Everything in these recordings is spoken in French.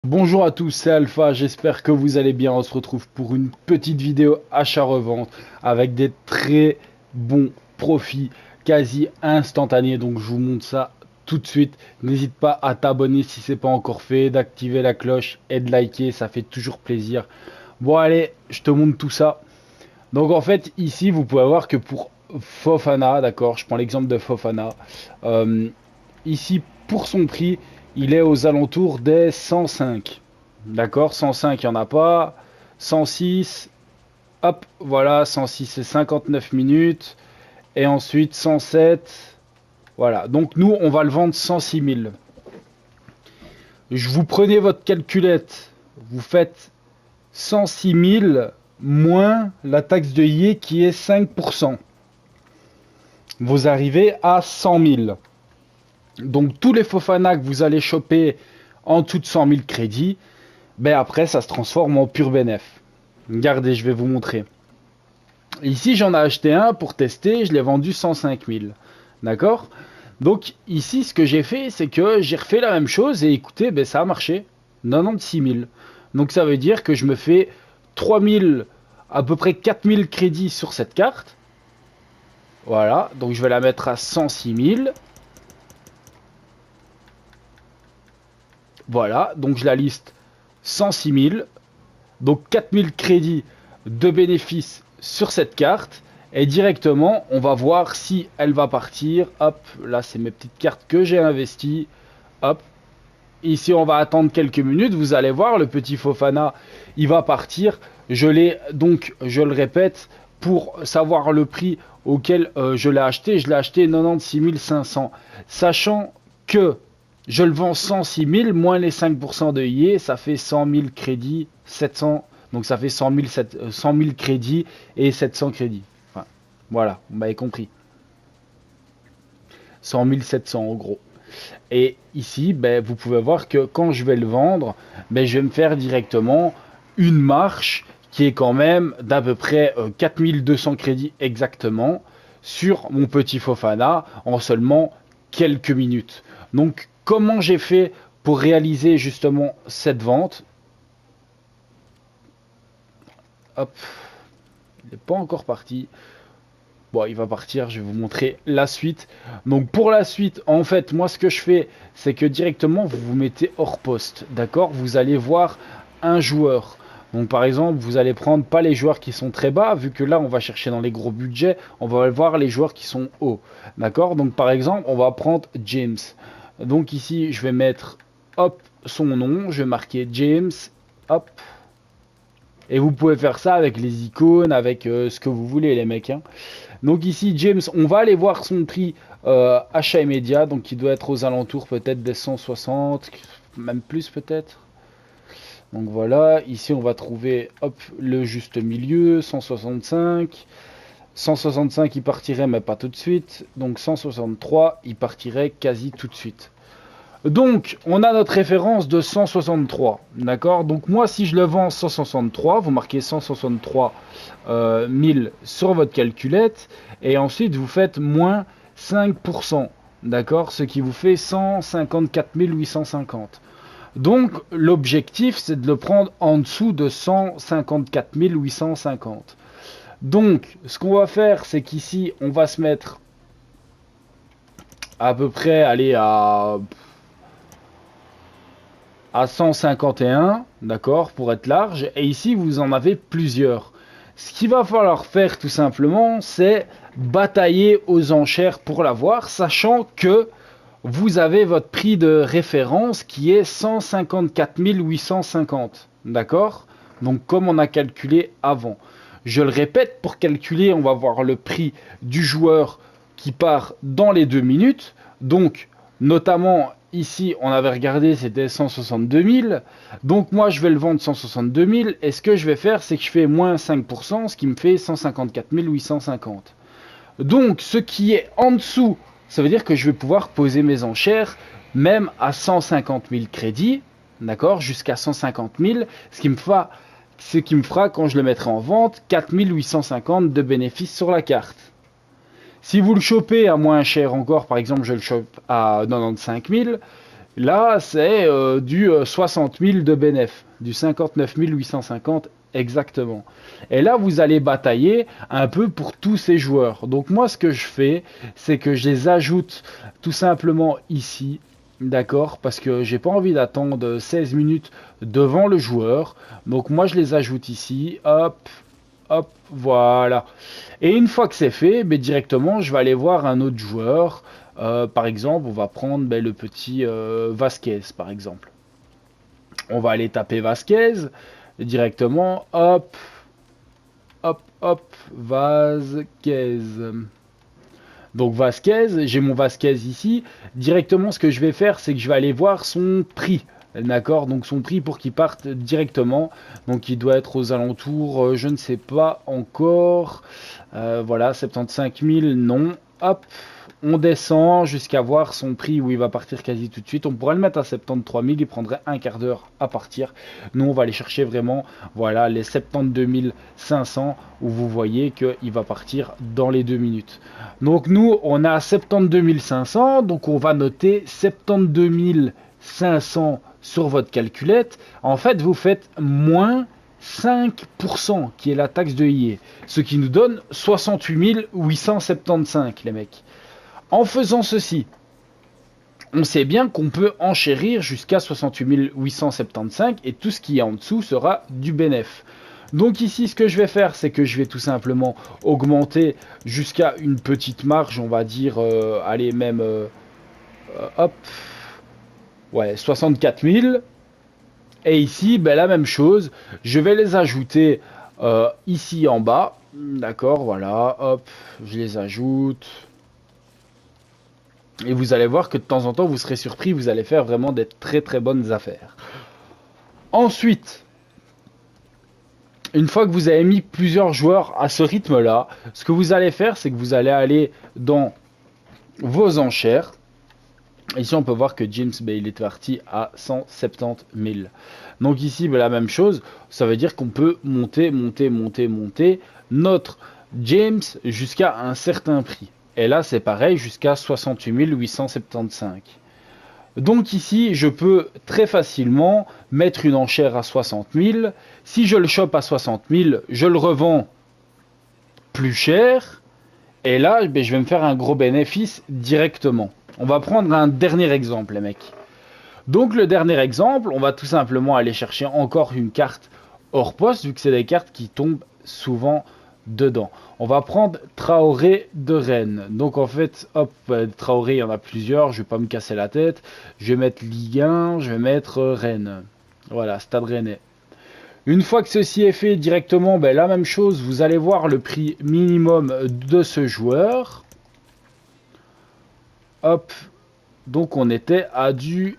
Bonjour à tous, c'est Alpha, j'espère que vous allez bien. On se retrouve pour une petite vidéo achat-revente avec des très bons profits quasi instantanés. Donc je vous montre ça tout de suite. N'hésite pas à t'abonner si c'est pas encore fait, d'activer la cloche et de liker, ça fait toujours plaisir. Bon allez, je te montre tout ça. Donc en fait ici vous pouvez voir que pour Fofana, d'accord, je prends l'exemple de Fofana. euh, Ici pour son prix il est aux alentours des 105. D'accord, 105 il n'y en a pas. 106, hop, voilà, 106 c'est 59 minutes. Et ensuite 107, voilà. Donc nous on va le vendre 106 000. Vous prenez votre calculette, vous faites 106 000 moins la taxe de IE qui est 5%. Vous arrivez à 100 000. Donc tous les Fofana que vous allez choper en dessous de 100 000 crédits, ben après ça se transforme en pur bénéf. Regardez, je vais vous montrer. Ici j'en ai acheté un pour tester, je l'ai vendu 105 000. D'accord? Donc ici ce que j'ai fait, c'est que j'ai refait la même chose et écoutez, ben, ça a marché. 96 000. Donc ça veut dire que je me fais 3 000, à peu près 4 000 crédits sur cette carte. Voilà, donc je vais la mettre à 106 000. Voilà, donc je la liste 106 000. Donc 4 000 crédits de bénéfices sur cette carte. Et directement, on va voir si elle va partir. Hop, là c'est mes petites cartes que j'ai investies. Hop, ici on va attendre quelques minutes. Vous allez voir, le petit Fofana, il va partir. Je l'ai donc, je le répète, pour savoir le prix auquel je l'ai acheté 96 500. Sachant que je le vends 106 000 moins les 5% de IE, ça fait 100 000 crédits, 700. Donc ça fait 100 000 crédits et 700 crédits. Enfin, voilà, vous m'avez compris. 100 700 en gros. Et ici, ben, vous pouvez voir que quand je vais le vendre, ben, je vais me faire directement une marche qui est quand même d'à peu près 4200 crédits exactement sur mon petit Fofana en seulement quelques minutes. Donc comment j'ai fait pour réaliser justement cette vente? Hop, il n'est pas encore parti. Bon, il va partir, je vais vous montrer la suite. Donc pour la suite, en fait, moi ce que je fais, c'est que directement vous vous mettez hors poste, d'accord? Vous allez voir un joueur. Donc par exemple, vous allez prendre pas les joueurs qui sont très bas, vu que là on va chercher dans les gros budgets, on va voir les joueurs qui sont hauts, d'accord? Donc par exemple, on va prendre James. Donc ici, je vais mettre, hop, son nom, je vais marquer James, hop. Et vous pouvez faire ça avec les icônes, avec ce que vous voulez les mecs, hein. Donc ici, James, on va aller voir son prix achat immédiat. Donc il doit être aux alentours peut-être des 160, même plus peut-être. Donc voilà, ici on va trouver hop, le juste milieu, 165. 165 il partirait mais pas tout de suite. Donc 163 il partirait quasi tout de suite. Donc, on a notre référence de 163, d'accord? Donc moi, si je le vends 163, vous marquez 163 000 sur votre calculette, et ensuite vous faites moins 5%, d'accord? Ce qui vous fait 154 850. Donc, l'objectif, c'est de le prendre en dessous de 154 850. Donc, ce qu'on va faire, c'est qu'ici, on va se mettre à peu près, aller à 151, d'accord, pour être large, et ici vous en avez plusieurs. Ce qu'il va falloir faire tout simplement, c'est batailler aux enchères pour l'avoir, sachant que vous avez votre prix de référence qui est 154 850, d'accord? Donc comme on a calculé avant. Je le répète, pour calculer, on va voir le prix du joueur qui part dans les 2 minutes, donc notamment ici, on avait regardé, c'était 162 000. Donc moi, je vais le vendre 162 000. Et ce que je vais faire, c'est que je fais moins 5%, ce qui me fait 154 850. Donc, ce qui est en dessous, ça veut dire que je vais pouvoir poser mes enchères, même à 150 000 crédits, d'accord, jusqu'à 150 000, ce qui me fera, quand je le mettrai en vente, 4 850 de bénéfices sur la carte. Si vous le chopez à moins cher encore, par exemple je le chope à 95 000, Là, c'est du 60 000 de bénéf, du 59 850 exactement. Et là, vous allez batailler un peu pour tous ces joueurs. Donc moi, ce que je fais, c'est que je les ajoute tout simplement ici. D'accord, parce que j'ai pas envie d'attendre 16 minutes devant le joueur. Donc moi je les ajoute ici. Hop, hop, voilà. Et une fois que c'est fait, ben, directement je vais aller voir un autre joueur. Par exemple, on va prendre ben, le petit Vasquez, par exemple. On va aller taper Vasquez directement. Hop, hop, hop, Vasquez. Donc Vasquez, j'ai mon Vasquez ici. Directement, ce que je vais faire, c'est que je vais aller voir son prix. D'accord, donc son prix pour qu'il parte directement. Donc il doit être aux alentours, je ne sais pas encore. Voilà, 75 000, non. Hop, on descend jusqu'à voir son prix où il va partir quasi tout de suite. On pourrait le mettre à 73 000, il prendrait un quart d'heure à partir. Nous, on va aller chercher vraiment, voilà, les 72 500 où vous voyez qu'il va partir dans les 2 minutes. Donc nous, on a 72 500, donc on va noter 72 500 sur votre calculette. En fait, vous faites moins 5% qui est la taxe de IE, ce qui nous donne 68 875 les mecs. En faisant ceci, on sait bien qu'on peut enchérir jusqu'à 68 875 et tout ce qui est en dessous sera du bénéf. Donc ici, ce que je vais faire, c'est que je vais tout simplement augmenter jusqu'à une petite marge, on va dire, allez, même, hop, ouais, 64 000. Et ici, ben, la même chose, je vais les ajouter ici en bas. D'accord, voilà, hop, je les ajoute. Et vous allez voir que de temps en temps, vous serez surpris, vous allez faire vraiment des très très bonnes affaires. Ensuite, une fois que vous avez mis plusieurs joueurs à ce rythme-là, ce que vous allez faire, c'est que vous allez aller dans vos enchères. Ici, on peut voir que James, ben, il est parti à 170 000. Donc ici, ben, la même chose, ça veut dire qu'on peut monter notre James jusqu'à un certain prix. Et là, c'est pareil, jusqu'à 68 875. Donc ici, je peux très facilement mettre une enchère à 60 000. Si je le chope à 60 000, je le revends plus cher. Et là, ben, je vais me faire un gros bénéfice directement. On va prendre un dernier exemple, les mecs. Donc le dernier exemple, on va tout simplement aller chercher encore une carte hors poste, vu que c'est des cartes qui tombent souvent dedans. On va prendre Traoré de Rennes. Donc en fait, hop, Traoré, il y en a plusieurs, je vais pas me casser la tête. Je vais mettre Ligue 1, je vais mettre Rennes. Voilà, Stade Rennais. Une fois que ceci est fait directement, ben, la même chose, vous allez voir le prix minimum de ce joueur. Hop, donc on était à du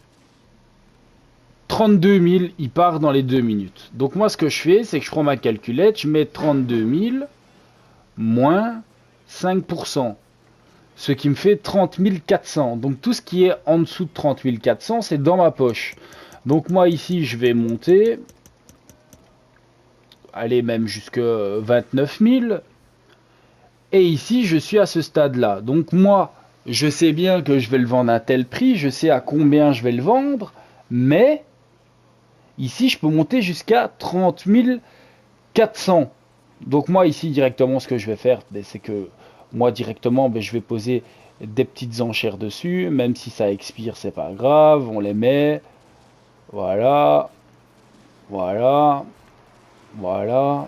32 000, il part dans les 2 minutes. Donc moi ce que je fais, c'est que je prends ma calculette, je mets 32 000 moins 5%, ce qui me fait 30 400. Donc tout ce qui est en dessous de 30 400, c'est dans ma poche. Donc moi ici, je vais monter, aller même jusqu'à 29 000. Et ici, je suis à ce stade-là. Donc moi, je sais bien que je vais le vendre à tel prix, je sais à combien je vais le vendre, mais ici, je peux monter jusqu'à 30 400. Donc moi, ici, directement, ce que je vais faire, ben, c'est que moi, directement, ben, je vais poser des petites enchères dessus, même si ça expire, c'est pas grave, on les met, voilà, voilà, voilà,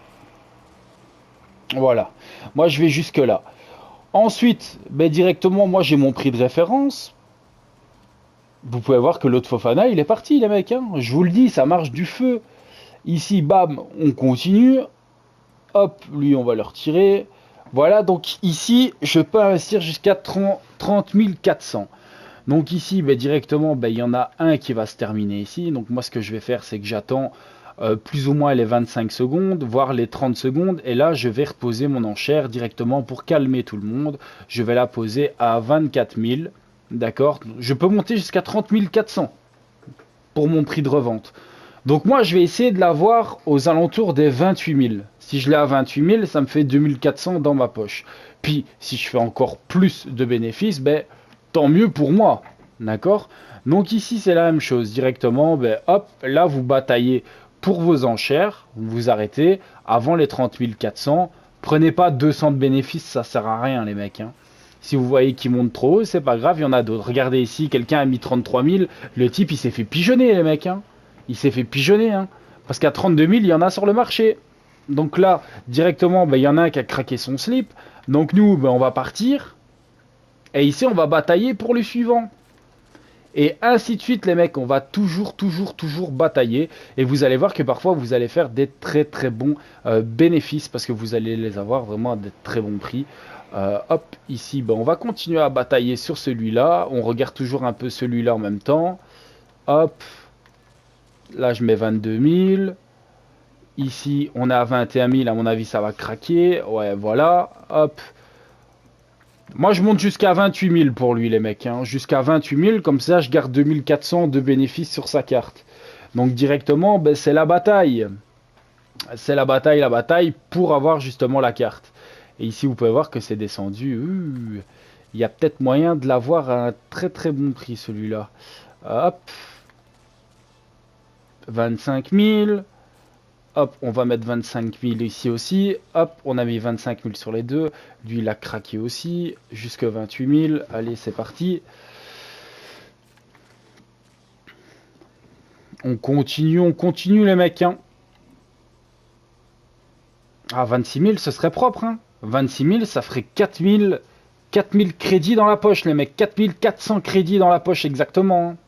voilà. Moi, je vais jusque là. Ensuite, ben, directement, moi j'ai mon prix de référence. Vous pouvez voir que l'autre Fofana, il est parti, les mecs. Hein. Je vous le dis, ça marche du feu. Ici, bam, on continue. Hop, lui, on va le retirer. Voilà, donc ici, je peux investir jusqu'à 30 400. Donc ici, ben, directement, ben, il y en a un qui va se terminer ici. Donc moi, ce que je vais faire, c'est que j'attends plus ou moins les 25 secondes, voire les 30 secondes. Et là, je vais reposer mon enchère directement pour calmer tout le monde. Je vais la poser à 24 000. D'accord? Je peux monter jusqu'à 30 400 pour mon prix de revente. Donc moi, je vais essayer de l'avoir aux alentours des 28 000. Si je l'ai à 28 000, ça me fait 2400 dans ma poche. Puis, si je fais encore plus de bénéfices, ben, tant mieux pour moi. D'accord? Donc ici, c'est la même chose. Directement, ben, hop, là, vous bataillez pour vos enchères. Vous vous arrêtez avant les 30 400. Prenez pas 200 de bénéfices, ça sert à rien, les mecs. Hein. Si vous voyez qu'il monte trop haut, c'est pas grave, il y en a d'autres. Regardez ici, quelqu'un a mis 33 000. Le type, il s'est fait pigeonner, les mecs. Hein. Il s'est fait pigeonner. Hein. Parce qu'à 32 000, il y en a sur le marché. Donc là, directement, ben, il y en a un qui a craqué son slip. Donc nous, ben, on va partir. Et ici, on va batailler pour le suivant. Et ainsi de suite, les mecs, on va toujours batailler. Et vous allez voir que parfois, vous allez faire des très bons bénéfices parce que vous allez les avoir vraiment à des très bons prix. Hop, ici, ben, on va continuer à batailler sur celui-là. On regarde toujours un peu celui-là en même temps. Hop, là, je mets 22 000. Ici, on est à 21 000. À mon avis, ça va craquer. Ouais, voilà. Hop. Moi, je monte jusqu'à 28 000 pour lui, les mecs. Hein. Jusqu'à 28 000, comme ça, je garde 2400 de bénéfices sur sa carte. Donc, directement, ben, c'est la bataille. C'est la bataille pour avoir justement la carte. Et ici, vous pouvez voir que c'est descendu. Il y a peut-être moyen de l'avoir à un très bon prix, celui-là. Hop. 25 000. Hop, on va mettre 25 000 ici aussi. Hop, on a mis 25 000 sur les deux. Lui, il a craqué aussi. Jusque 28 000. Allez, c'est parti. On continue les mecs. Hein. Ah, 26 000, ce serait propre. Hein. 26 000, ça ferait 4 000 crédits dans la poche, les mecs. 4 400 crédits dans la poche, exactement. Hein.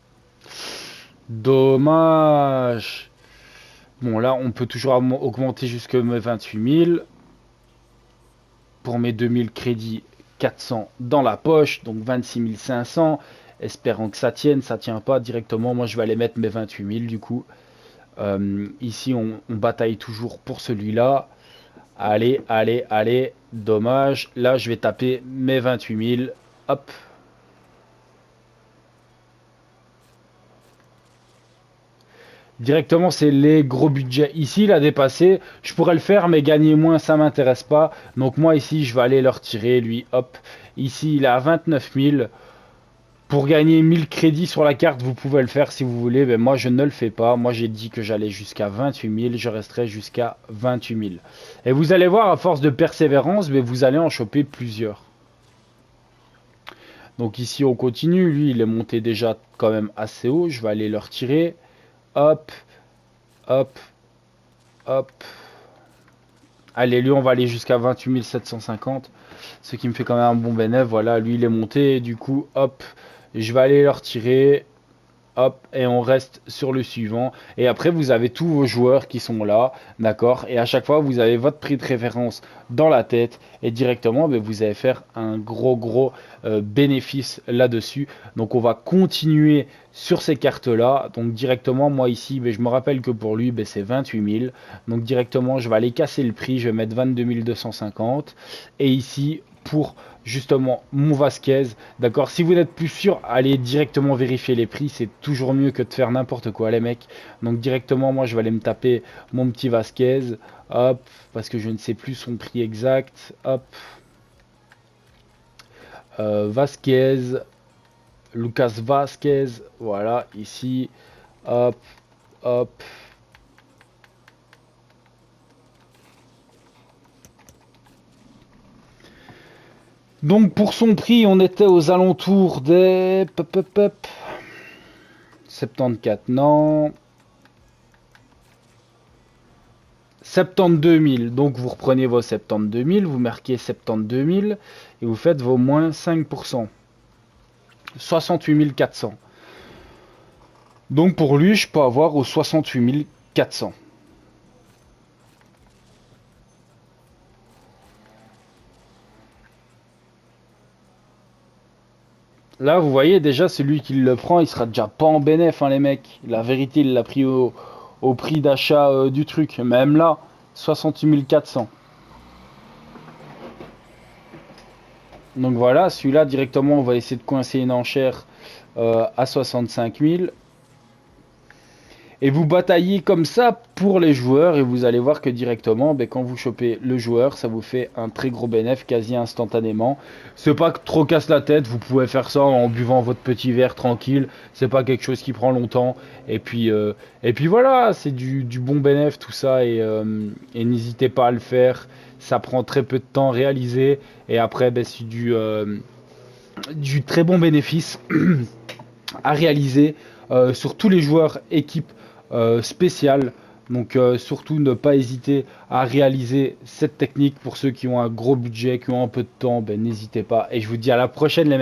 Dommage. Bon, là, on peut toujours augmenter jusque mes 28 000. Pour mes 2000 crédits, 400 dans la poche. Donc 26 500. Espérant que ça tienne. Ça tient pas directement. Moi, je vais aller mettre mes 28 000 du coup. Ici, on bataille toujours pour celui-là. Allez. Dommage. Là, je vais taper mes 28 000. Hop. Directement, c'est les gros budgets. Ici, il a dépassé. Je pourrais le faire, mais gagner moins, ça m'intéresse pas. Donc moi, ici, je vais aller le retirer, lui. Hop. Ici, il est à 29 000. Pour gagner 1000 crédits sur la carte, vous pouvez le faire si vous voulez. Mais moi, je ne le fais pas. Moi, j'ai dit que j'allais jusqu'à 28 000. Je resterai jusqu'à 28 000. Et vous allez voir, à force de persévérance, mais vous allez en choper plusieurs. Donc ici, on continue. Lui, il est monté déjà quand même assez haut. Je vais aller le retirer. Hop. Allez, lui, on va aller jusqu'à 28 750. Ce qui me fait quand même un bon bénéfice. Voilà, lui, il est monté. Du coup, hop, je vais aller le retirer. Hop, et on reste sur le suivant. Et après, vous avez tous vos joueurs qui sont là, d'accord? Et à chaque fois, vous avez votre prix de référence dans la tête. Et directement, ben, vous allez faire un gros bénéfice là-dessus. Donc, on va continuer sur ces cartes-là. Donc, directement, moi ici, ben, je me rappelle que pour lui, ben, c'est 28 000. Donc, directement, je vais aller casser le prix. Je vais mettre 22 250. Et ici, pour justement mon Vasquez, d'accord, si vous n'êtes plus sûr, allez directement vérifier les prix, c'est toujours mieux que de faire n'importe quoi les mecs. Donc directement, moi je vais aller me taper mon petit Vasquez, hop, parce que je ne sais plus son prix exact, hop, Vasquez, Lucas Vasquez, voilà, ici, hop. Donc pour son prix, on était aux alentours des 74, non, 72 000. Donc vous reprenez vos 72 000, vous marquez 72 000 et vous faites vos moins 5%. 68 400. Donc pour lui, je peux avoir aux 68 400. Là, vous voyez déjà, celui qui le prend, il sera déjà pas en bénéf, hein, les mecs. La vérité, il l'a pris au prix d'achat du truc. Même là, 68 400. Donc voilà, celui-là, directement, on va essayer de coincer une enchère à 65 000. et vous bataillez comme ça pour les joueurs et vous allez voir que directement, ben, quand vous chopez le joueur, ça vous fait un très gros bénéfice quasi instantanément. C'est pas trop casse la tête, vous pouvez faire ça en buvant votre petit verre tranquille, c'est pas quelque chose qui prend longtemps. Et puis voilà, c'est du bon bénéfice tout ça et n'hésitez pas à le faire. Ça prend très peu de temps à réaliser et après ben, c'est du très bon bénéfice à réaliser sur tous les joueurs équipes spéciales. Donc surtout ne pas hésiter à réaliser cette technique pour ceux qui ont un gros budget, qui ont un peu de temps, ben, n'hésitez pas. Et je vous dis à la prochaine les mecs.